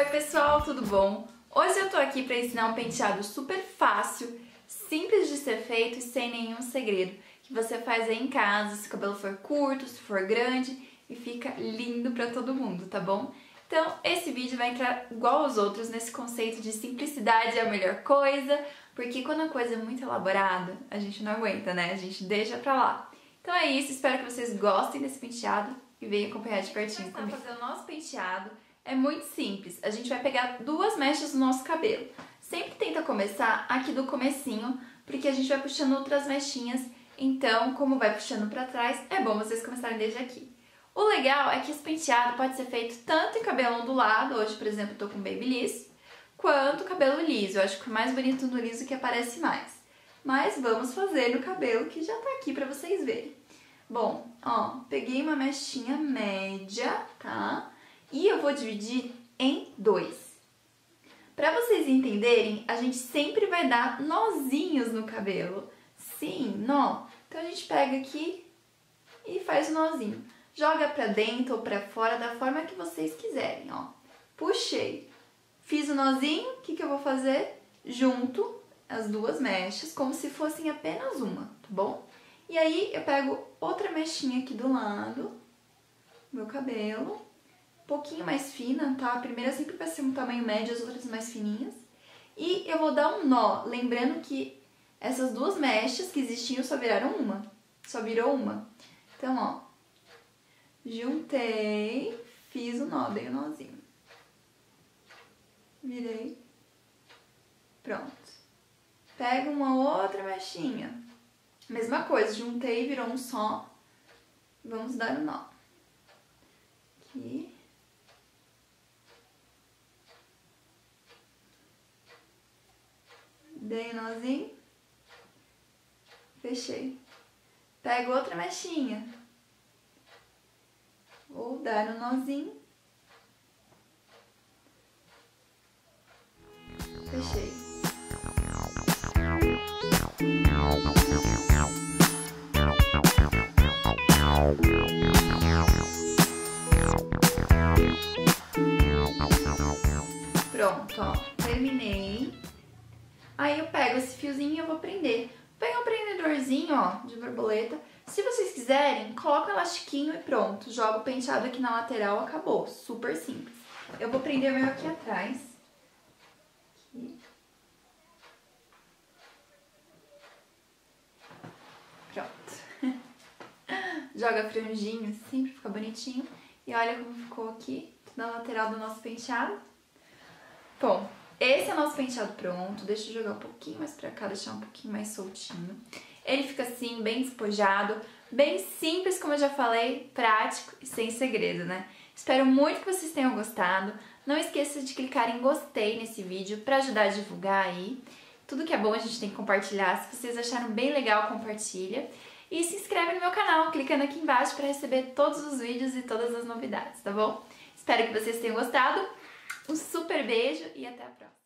pessoal, tudo bom? Hoje eu tô aqui pra ensinar um penteado super fácil, simples de ser feito e sem nenhum segredo, que você faz aí em casa, se o cabelo for curto, se for grande, e fica lindo pra todo mundo, tá bom? Então esse vídeo vai entrar igual aos outros nesse conceito de simplicidade é a melhor coisa, porque quando a coisa é muito elaborada, a gente não aguenta, né? A gente deixa pra lá. Então é isso, espero que vocês gostem desse penteado e venham acompanhar de pertinho comigo. Fazer o nosso penteado é muito simples, a gente vai pegar duas mechas do nosso cabelo. Sempre tenta começar aqui do comecinho, porque a gente vai puxando outras mechinhas, então como vai puxando pra trás, é bom vocês começarem desde aqui. O legal é que esse penteado pode ser feito tanto em cabelo ondulado, hoje por exemplo eu tô com babyliss, quanto cabelo liso. Eu acho que o mais bonito no liso que aparece mais. Mas vamos fazer no cabelo que já tá aqui pra vocês verem. Bom, ó, peguei uma mechinha média, tá? E eu vou dividir em dois. Pra vocês entenderem, a gente sempre vai dar nozinhos no cabelo. Sim, nó. Então a gente pega aqui e faz o nozinho. Joga pra dentro ou pra fora da forma que vocês quiserem, ó. Puxei. Fiz o nozinho, o que eu vou fazer? Junto as duas mechas, como se fossem apenas uma, tá bom? E aí eu pego outra mechinha aqui do lado do meu cabelo, um pouquinho mais fina, tá? A primeira sempre vai ser um tamanho médio, as outras mais fininhas. E eu vou dar um nó, lembrando que essas duas mechas que existiam só viraram uma, só virou uma. Então, ó, juntei, fiz o nó, dei o nozinho. Virei. Pronto. Pego uma outra mechinha. Mesma coisa, juntei, virou um só. Vamos dar o nó. Aqui. Dei o nozinho. Fechei. Pego outra mechinha. Vou dar um nozinho. Fechei. Pronto, ó, terminei. Aí eu pego esse fiozinho e eu vou prender. Pega um prendedorzinho, ó, de borboleta. Se vocês quiserem, coloca um elastiquinho e pronto. Joga o penteado aqui na lateral, acabou. Super simples. Eu vou prender o meu aqui atrás. Aqui. Pronto. Joga a franjinha assim pra ficar bonitinho. E olha como ficou aqui, na lateral do nosso penteado. Bom, esse é o nosso penteado pronto. Deixa eu jogar um pouquinho mais pra cá, deixar um pouquinho mais soltinho. Ele fica assim, bem despojado, bem simples, como eu já falei, prático e sem segredo, né? Espero muito que vocês tenham gostado. Não esqueça de clicar em gostei nesse vídeo pra ajudar a divulgar aí. Tudo que é bom a gente tem que compartilhar. Se vocês acharam bem legal, compartilha. E se inscreve no meu canal, clicando aqui embaixo para receber todos os vídeos e todas as novidades, tá bom? Espero que vocês tenham gostado. Um super beijo e até a próxima!